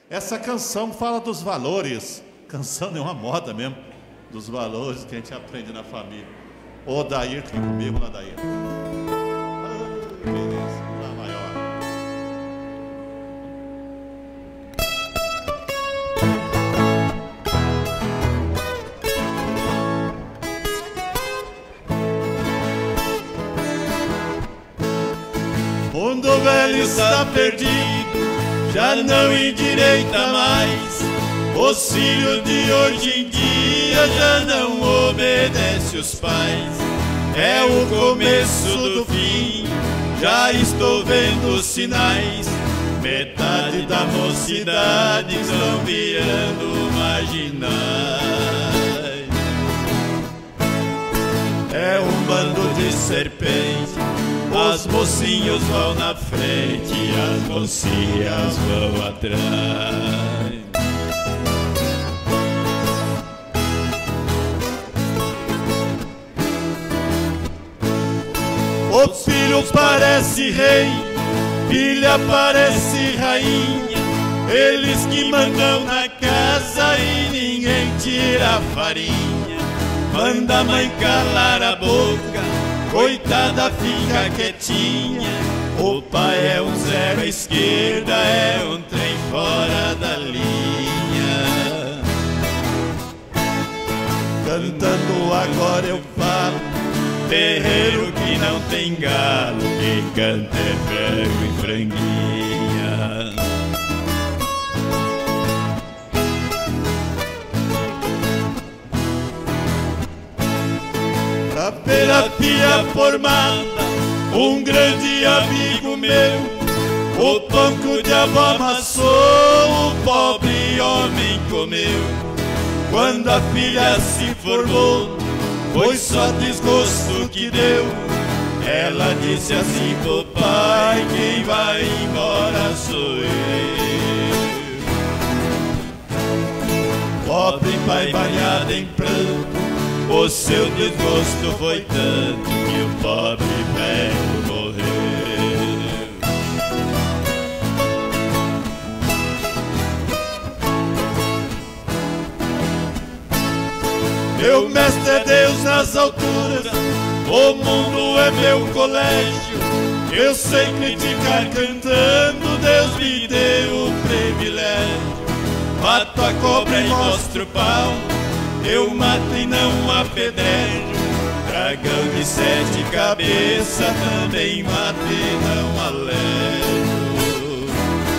Essa canção fala dos valores. Canção é uma moda mesmo, dos valores que a gente aprende na família. Ô, Dair, fica comigo lá, Dair. Beleza, lá maior. O mundo velho está perdido, já não endireita mais. Os filhos de hoje em dia já não obedecem os pais. É o começo do fim, já estou vendo os sinais. Metade da mocidade estão virando marginais. É um bando de serpente, os mocinhos vão na frente e as mocinhas vão atrás. O filho parece rei, filha parece rainha. Eles que mandam na casa e ninguém tira a farinha. Manda a mãe calar a boca, coitada fica quietinha. O pai é um zero à esquerda, é um trem fora da linha. Cantando agora eu falo, terreiro que não tem galo, quem canta é frango e franguinha. Pra terapia formada, um grande amigo meu, o pão que o diabo amassou, o pobre homem comeu. Quando a filha se formou, foi só desgosto que deu. Ela disse assim pro pai, quem vai embora sou eu. Pobre pai banhado em pranto, o seu desgosto foi tanto que o pobre velho morreu. Meu mestre é Deus nas alturas, o mundo é meu colégio. Eu sei criticar cantando, Deus me deu o privilégio. Mato a cobra e mostro o pau, eu mato e não apedrejo. Dragão de 7 cabeças também mato e não alejo.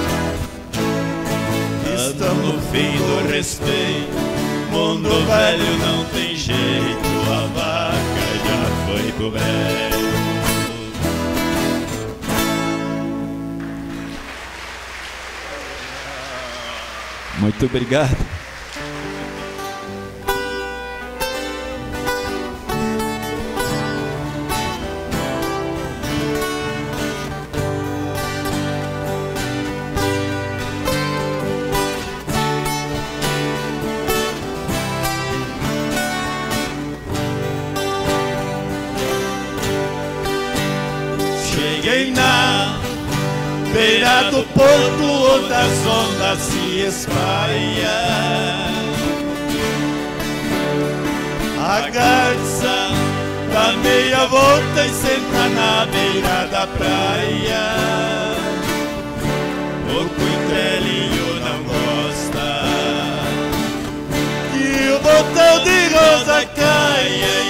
Estamos no fim do respeito, mundo velho não tem jeito, a vaca já foi pro velho. Muito obrigado. Cheguei na beira do porto onde as ondas se espalham. A garça dá meia volta e senta na beira da praia. O coitelinho não gosta que o botão de rosa caia.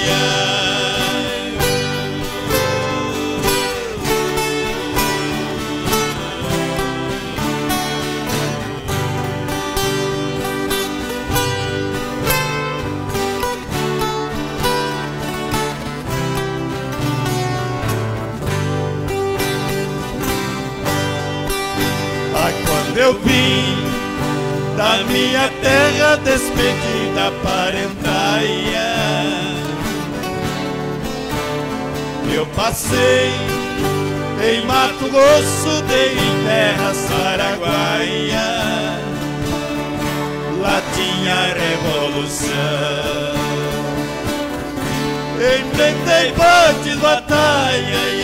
Eu vim da minha terra despedida parentaia. Eu passei em Mato Grosso, dei em terra Araguaia. Lá tinha revolução, enfrentei fortes batalhas.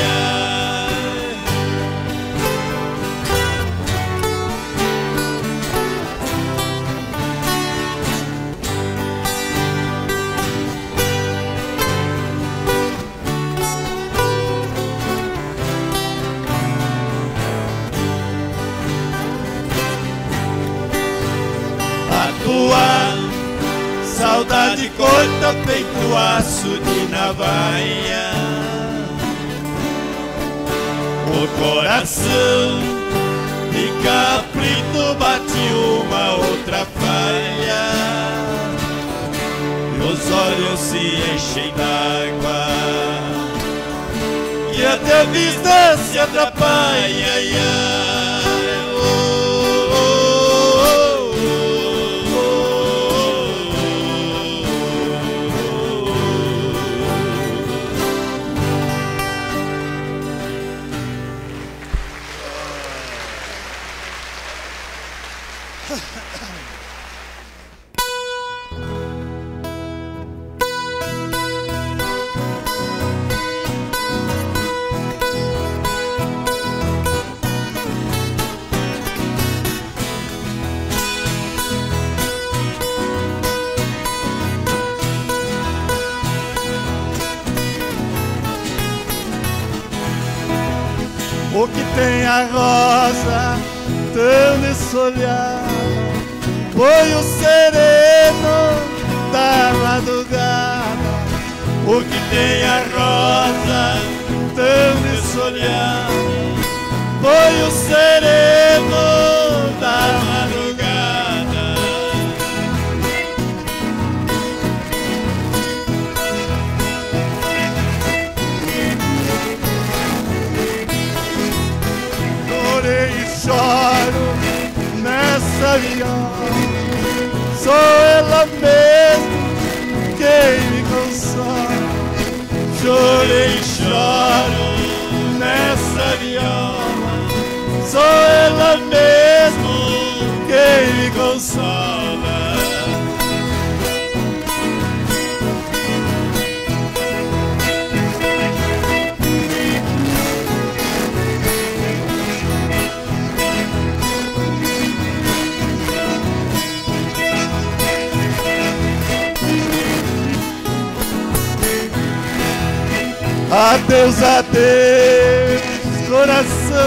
saudade corta feito aço de navalha. O coração fica aflito, bate uma outra falha, e os olhos se enchem d'água, e até a vista se atrapalha. O que tem a rosa tão desfolhada foi o sereno da madrugada. O que tem a rosa tão desfolhada foi o sereno da madrugada. Chorei e choro nessa viagem, sou ela mesmo quem me consola. Chorei e choro nessa viola, sou ela mesmo quem me consola. Adeus, adeus, coração,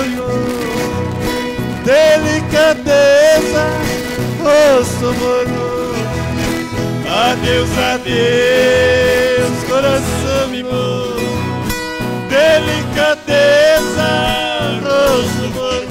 delicadeza, rosto morno. Adeus, adeus, coração mimoso, delicadeza, rosto morno.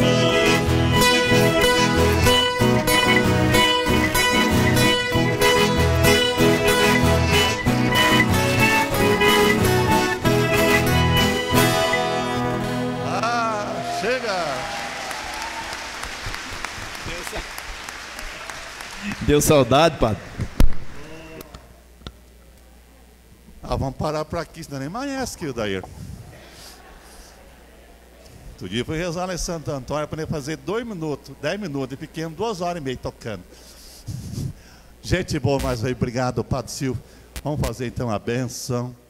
Deu saudade, padre? Vamos parar por aqui, senão nem amanhece, que o Dair. Outro dia foi rezar lá em Santo Antônio para fazer 2 minutos, 10 minutos, de pequeno, 2 horas e meia tocando. Gente boa, mais aí, obrigado, Padre Silvio. Vamos fazer então a benção.